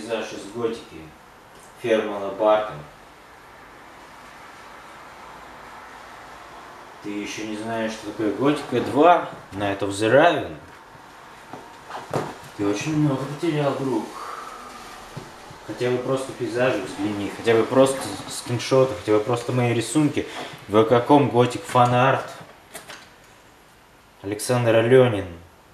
пейзаж из готики Фермана Бартона. Ты еще не знаешь, что такое готика 2, Night of the Raven. Ты очень много потерял, друг. Хотя бы просто пейзажи взгляни, хотя бы просто скриншоты, хотя бы просто мои рисунки. В каком готик фан-арт? Александр Аленин.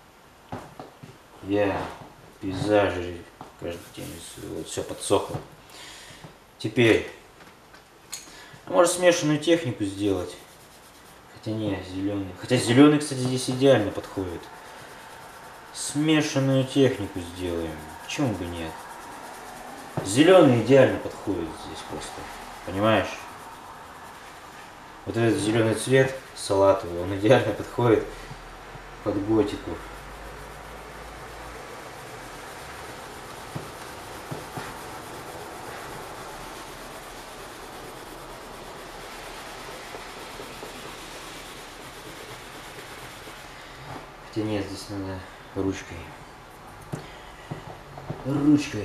Я пейзажи каждый день рисую. Вот все подсохло. Теперь. А может смешанную технику сделать? Хотя не, зеленый. Хотя зеленый, кстати, здесь идеально подходит. Смешанную технику сделаем. Почему бы нет? Зеленый идеально подходит здесь просто. Понимаешь? Вот этот зеленый цвет салатовый, он идеально подходит под готику. Хотя нет, здесь надо ручкой. Ручкой.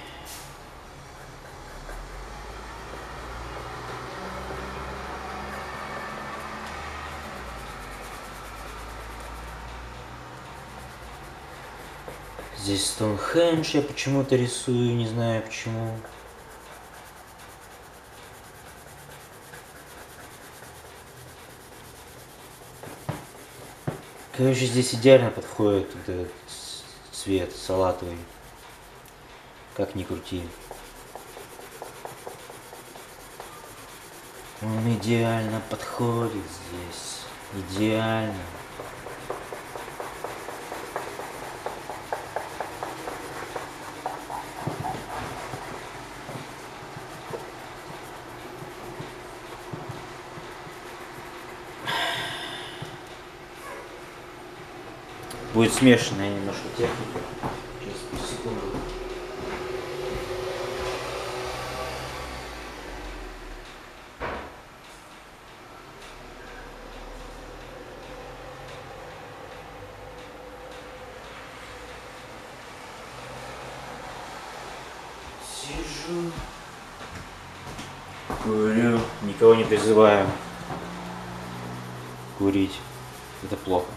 Здесь Стоунхендж я почему-то рисую, не знаю почему. Короче, здесь идеально подходит вот этот цвет салатовый. Как ни крути. Он идеально подходит здесь. Идеально. Будет смешанная немножко техника. Сейчас, секунду. Сижу, курю, никого не призываю курить. Это плохо.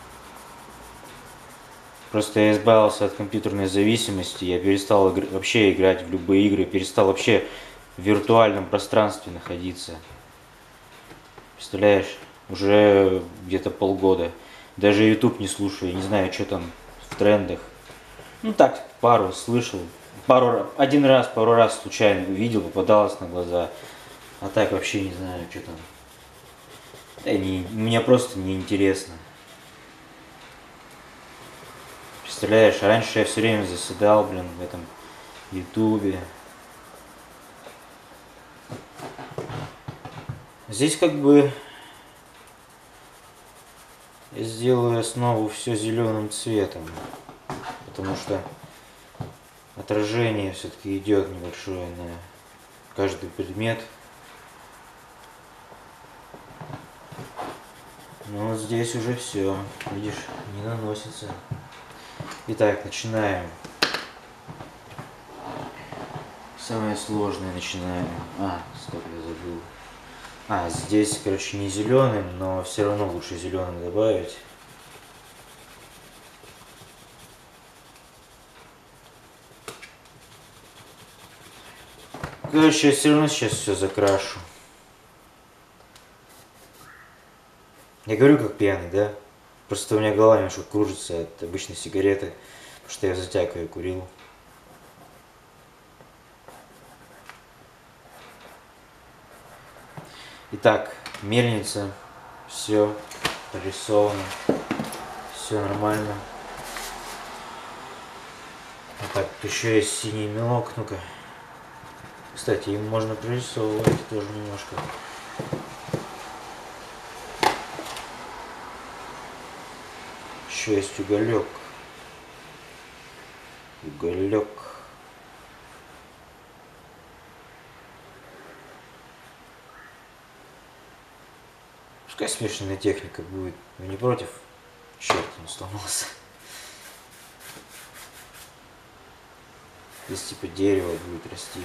Просто я избавился от компьютерной зависимости, я перестал вообще играть в любые игры, перестал вообще в виртуальном пространстве находиться. Представляешь, уже где-то полгода. Даже YouTube не слушаю, не знаю, что там в трендах. Ну так, пару слышал, один раз, пару раз случайно увидел, попадалось на глаза. А так вообще не знаю, что там. Мне просто неинтересно. Представляешь, раньше я все время заседал, блин, в этом ютубе. Здесь как бы я сделаю основу все зеленым цветом, потому что отражение все-таки идет небольшое на каждый предмет. Но вот здесь уже все, видишь, не наносится. Итак, начинаем. Самое сложное начинаем. Стоп, я забыл. Здесь, короче, не зеленым, но все равно лучше зеленым добавить. Короче, я все равно сейчас все закрашу. Я говорю как пьяный, да? Просто у меня голова немножко кружится от обычной сигареты, потому что я затягиваю курил. Итак, мельница, все нарисовано, все нормально. Так, еще есть синий мелок, ну-ка. Кстати, им можно прорисовывать тоже немножко. Еще есть уголек. Уголек. Пускай смешанная техника будет. Вы не против? Черт, он сломался. Здесь типа дерево будет расти.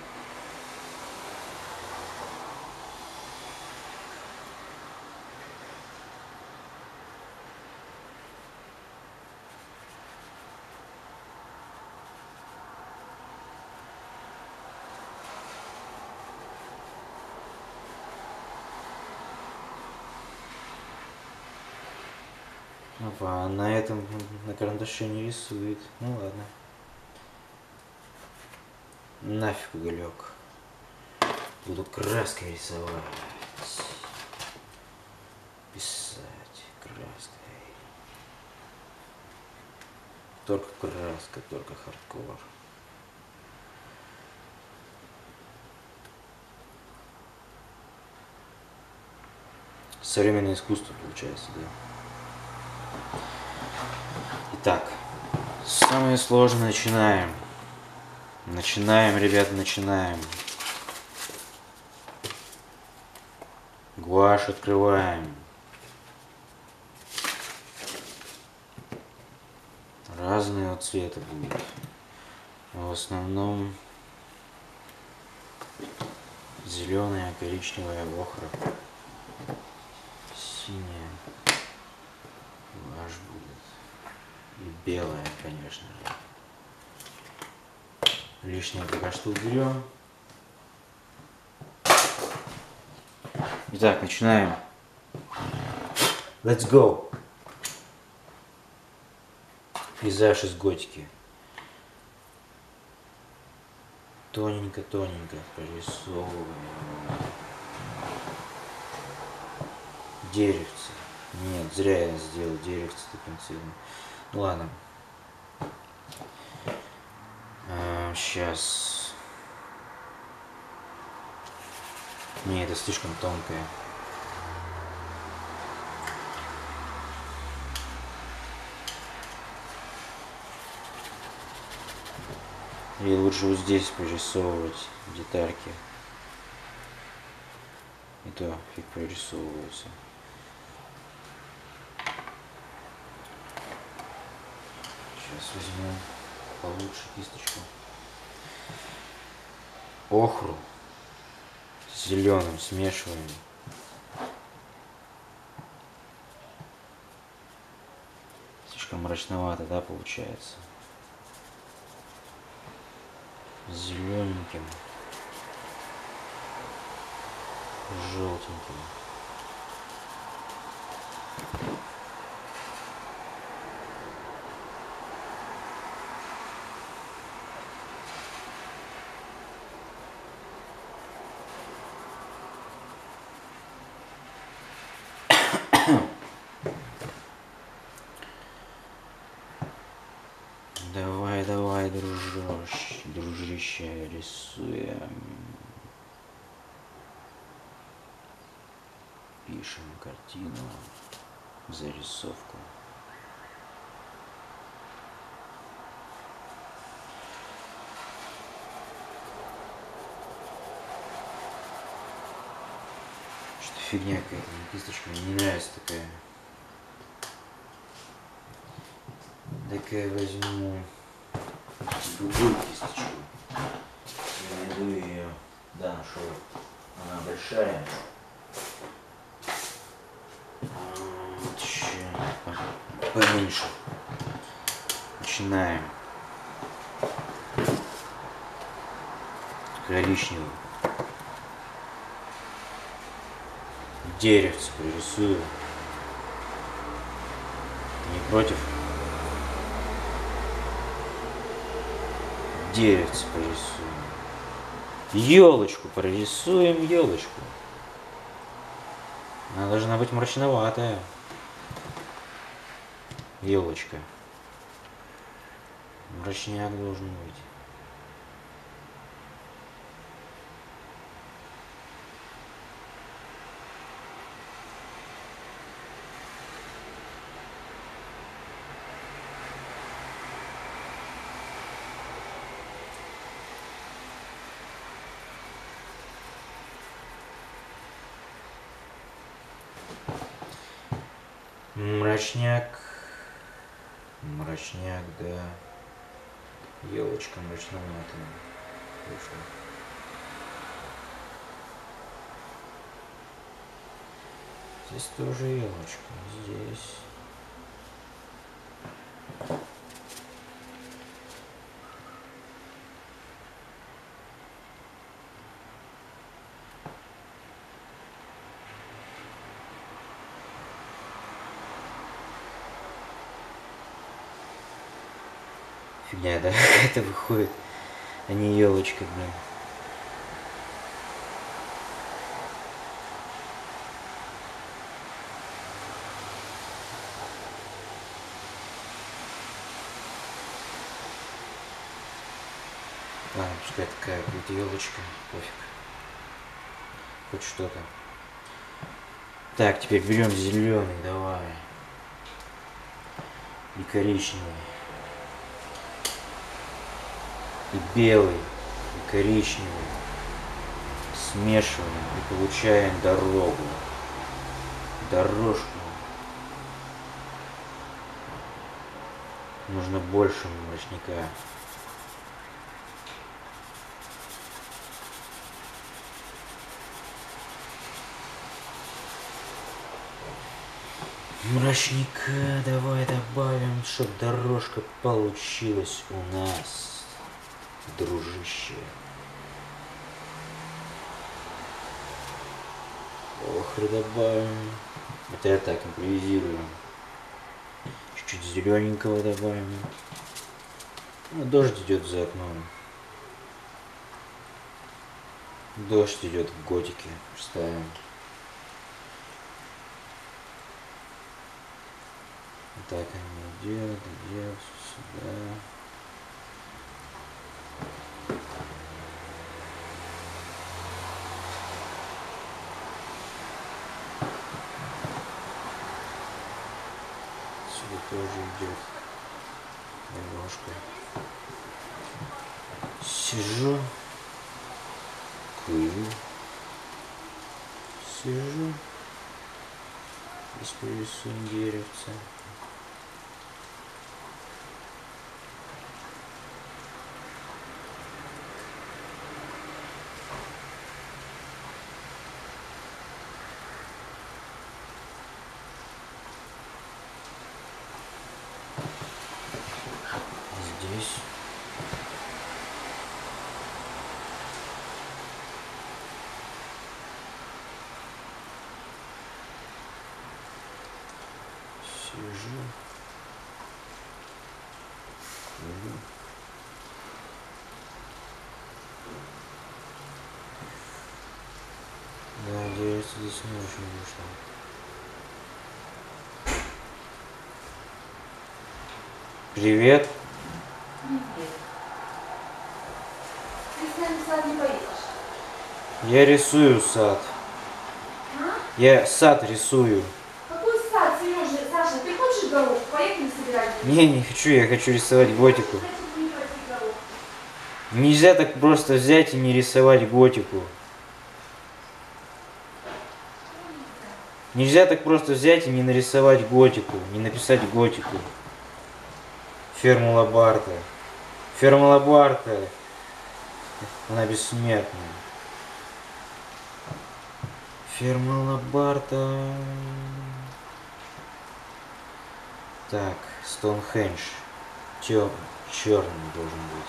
Опа, а на этом, на карандаше не рисует. Ну ладно. Нафиг уголек. Буду краской рисовать. Писать краской. Только краска, только хардкор. Современное искусство получается, да. Итак, самое сложное начинаем. Начинаем, ребята, начинаем. Гуашь открываем. Разные вот цвета будут. В основном зеленая, коричневая, охра, синяя. Гуашь будет. И белая, конечно же. Лишнее пока что уберем. Итак, начинаем. Let's go! Пейзаж из готики. Тоненько-тоненько прорисовываем. Деревце. Нет, зря я сделал деревце таким цветом. Ну ладно. Сейчас. Не, это слишком тонкое. И лучше вот здесь прорисовывать детальки. И то фиг прорисовываются. Сейчас возьму получше кисточку. Охру с зеленым смешиваем. Слишком мрачновато, да, получается? С зелененьким, желтеньким. Давай, давай, дружище, рисуем. Пишем картину, зарисовку. Что фигня какая-то, кисточка, мне не нравится такая. Так-ка возьму другую кисточку. Я найду ее. Да, нашел. Она большая. Вот еще поменьше. Начинаем. Коричневый. Деревце прорисую. Не против? Деревце прорисуем. Елочку прорисуем, елочку. Она должна быть мрачноватая. Елочка. Мрачняк должен быть. Мрачняк. Мрачняк, да. Елочка мрачноватая вышла. Здесь тоже елочка. Здесь. Фигня, да, какая-то выходит, а не елочка, блин. Ладно, пускай такая будет елочка, пофиг. Хоть что-то. Так, теперь берем зеленый, давай. И коричневый. И белый, и коричневый. Смешиваем и получаем дорогу. Дорожку. Нужно больше мрачника. Мрачника давай добавим, чтобы дорожка получилась у нас, дружище. Охры добавим. Это я так импровизирую. Чуть-чуть зелененького добавим. Ну, дождь идет за окном. Дождь идет в готике. Ставим. Так они идет сюда. Сюда тоже идет дорожка. Сижу, курю, сижу, здесь порисуем деревце. Здесь. Сижу. Курю. Да, деревце здесь не очень вышло. Привет. Привет. Ты с нами в сад не поедешь? Я рисую сад. А? Я сад рисую. Какой сад, Сережа? Саша, ты хочешь горох? Поехали собирать. Не хочу, я хочу рисовать готику. Хочу не пойти горох. Нельзя так просто взять и не рисовать готику. Нельзя так просто взять и не нарисовать готику, не написать готику. Формула Барта. Формула Барта. Она бессмертная. Формула Барта. Так, Стоунхендж. Черный должен быть.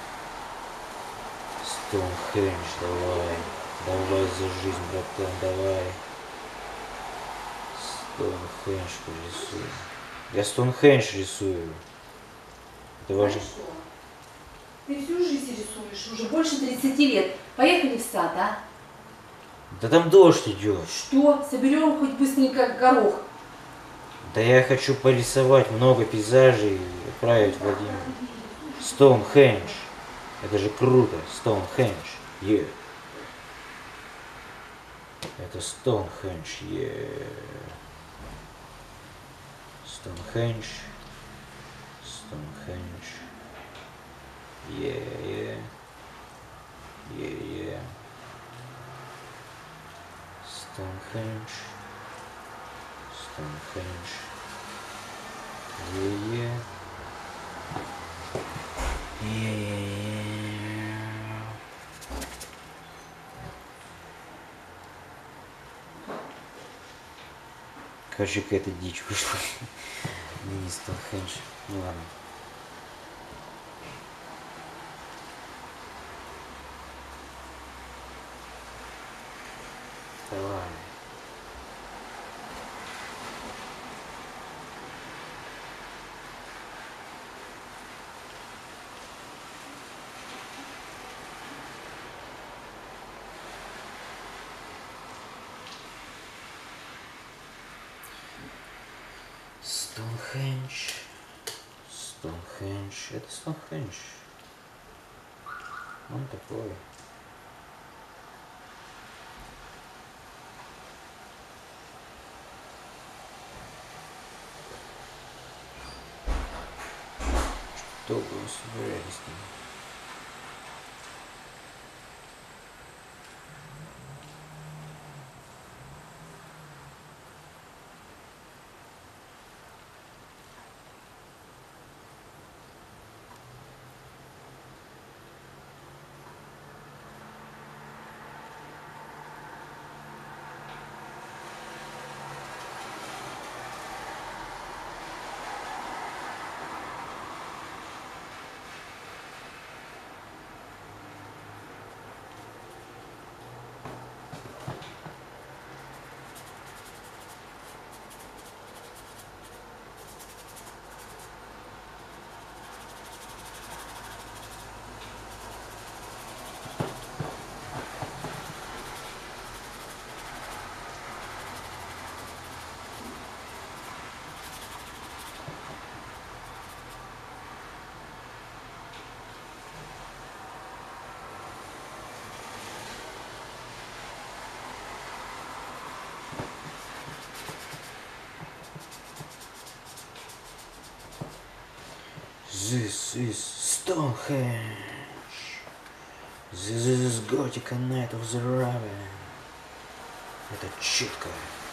Стоунхендж, давай. Давай за жизнь, братан, давай. Стоунхендж порисую. Я Стоунхендж рисую. Это важно. Хорошо. Ты всю жизнь рисуешь, уже больше 30 лет. Поехали в сад, а? Да там дождь идет. Что? Соберем хоть быстренько горох. Да я хочу порисовать много пейзажей и отправить Владимиру. Стоунхендж. Это же круто. Стоунхендж. Yeah. Это Стоунхендж. Yeah. Стоунхендж. Стоунхендж. Yeah, yeah. Yeah, yeah. Стоунхендж. Стоунхендж. Yeah, yeah. Короче, какая-то дичь вышла. Не Стоунхендж. Ну ладно. Давай. Стоунхендж. Стоунхендж. Это Стоунхендж. Он такой. Что вы собираетесь там? This is Stonehenge. This is Gothic Night of the Raven. Это четко.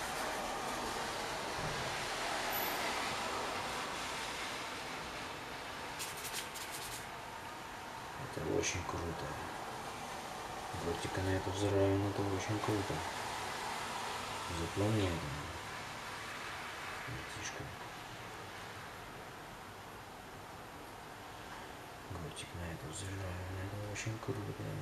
Это очень круто. Gothic Night of the Raven, это очень круто. Запомни это. Братишка. Gothic Night of the Raven, это очень круто.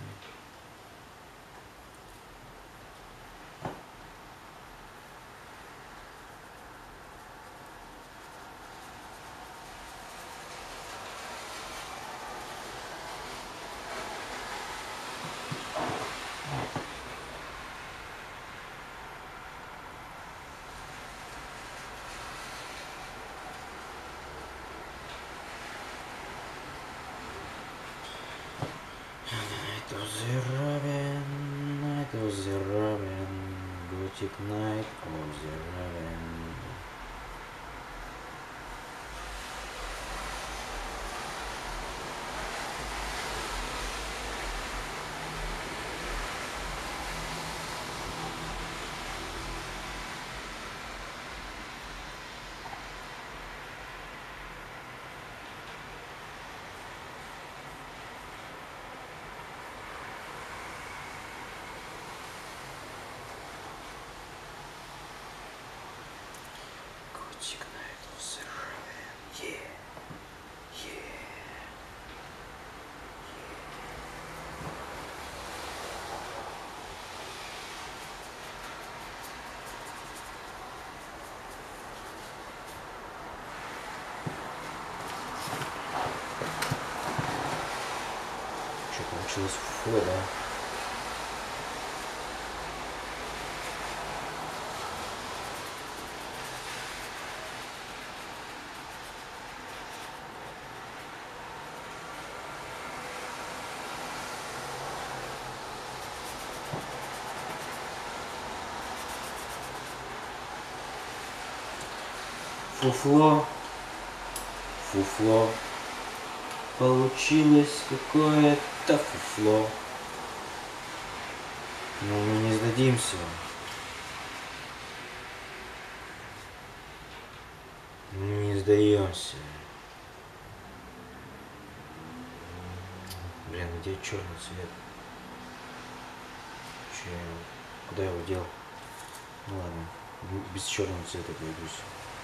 Night of the Raven, Night of the Raven, Gothic Night of the Raven. Gothic Night of the Raven, yeah, yeah. Что получилось фу, да? Фуфло, фуфло, получилось какое-то фуфло. Но мы не сдадимся. Мы не сдаемся. Блин, где черный цвет? Куда я его дел? Ну ладно, без черного цвета пройдусь.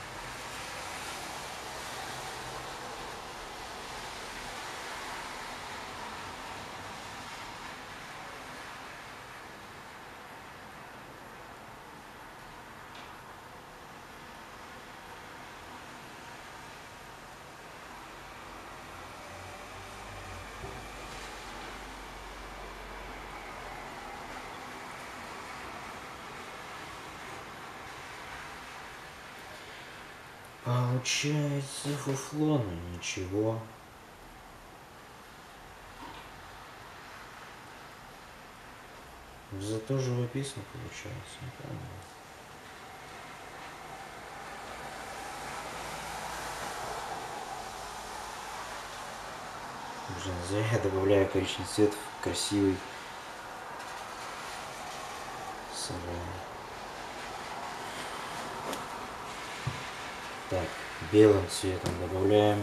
Получается фуфло, но ничего. Зато живописно получается, не помню. Блин, зря я добавляю коричневый цвет в красивый салон. Так, белым цветом добавляем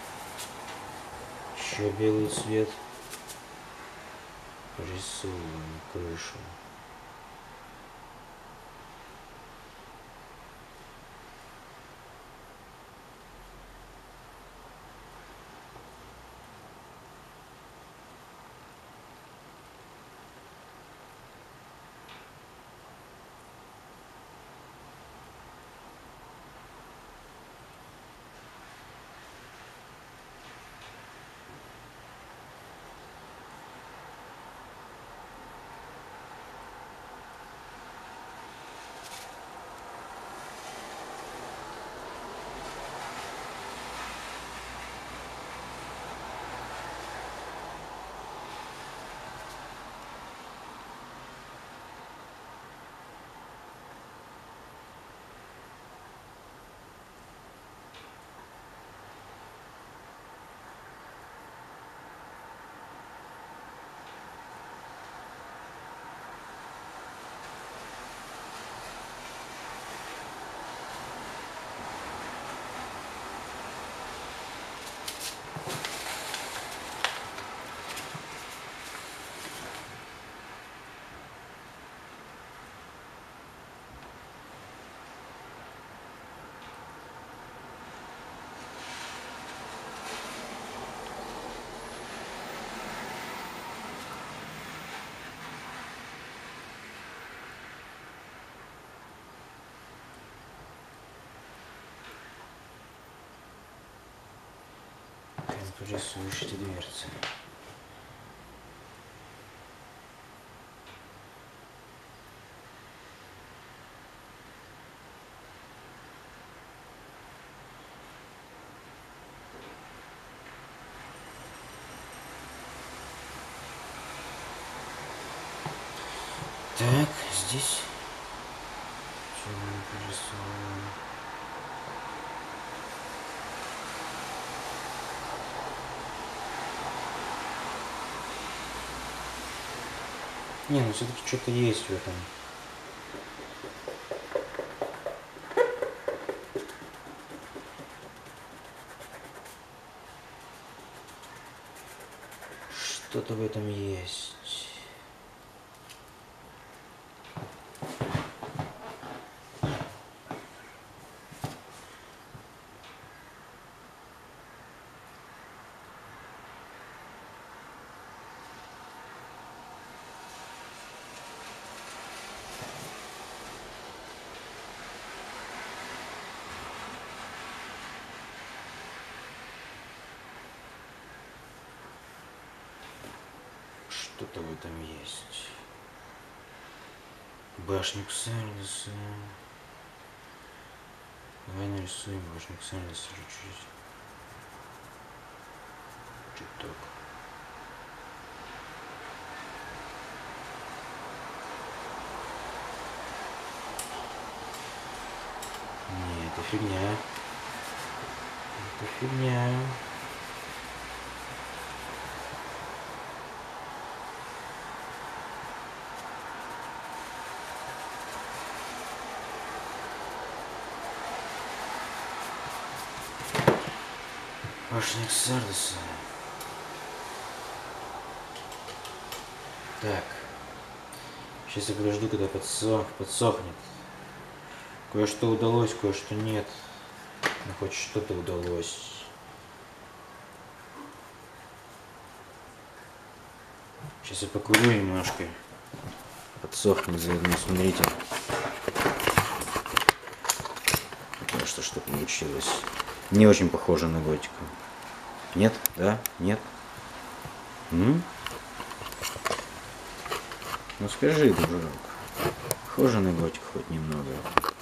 еще белый цвет. Рисуем крышу. Рисуешь эти дверцы. Так, здесь что мы порисовали? Не, ну все-таки что-то есть в этом. Что-то в этом есть. Что-то в этом есть. Башню Ксардоса. Давай нарисуем башню Ксардоса чуть-чуть. Чуток. Не, это фигня. Это фигня. Башня Ксардоса. Так. Сейчас я подожду, когда подсохнет. Кое-что удалось, кое-что нет. Ну, хоть что-то удалось. Сейчас я покурю немножко. Подсохнет заодно, смотрите. Что получилось. Не очень похоже на готику. Нет? Да? Нет? Ну скажи, дружок. Похоже на готику хоть немного.